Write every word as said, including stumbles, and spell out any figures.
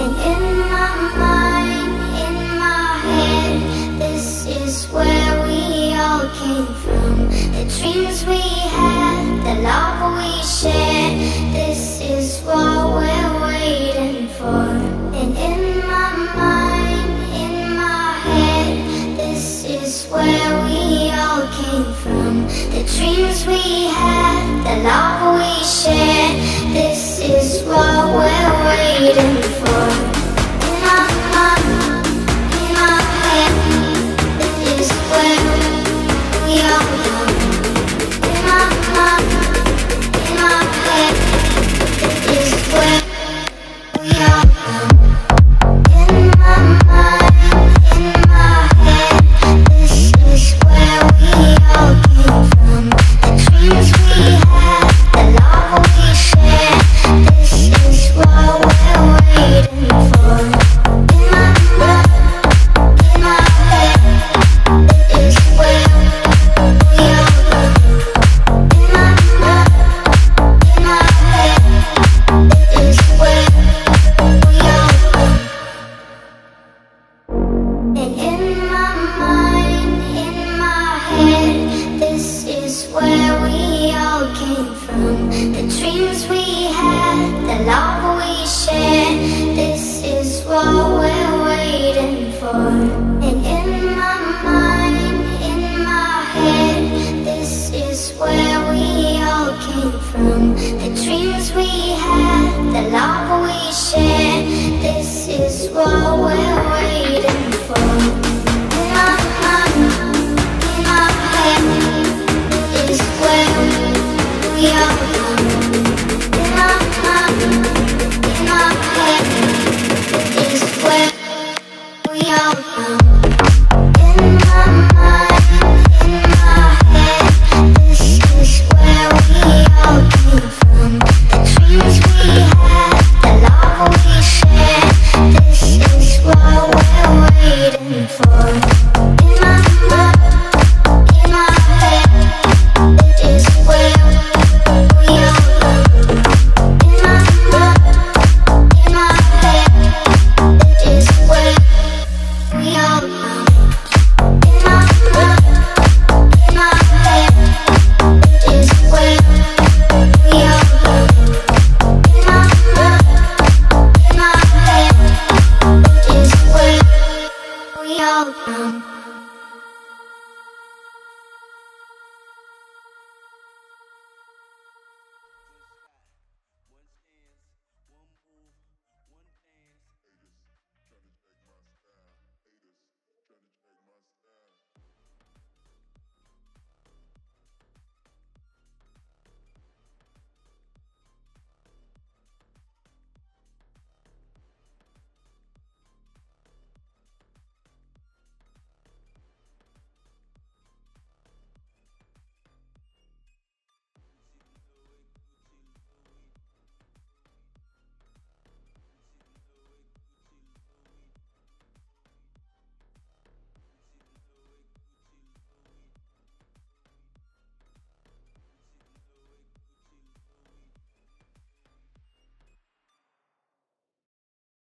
And in my mind, in my head, this is where we all came from. The dreams we had, the love we shared, this is what we're waiting for. And in my mind, in my head, this is where we all came from. The dreams we had, the love we shared, this is what we're waiting for.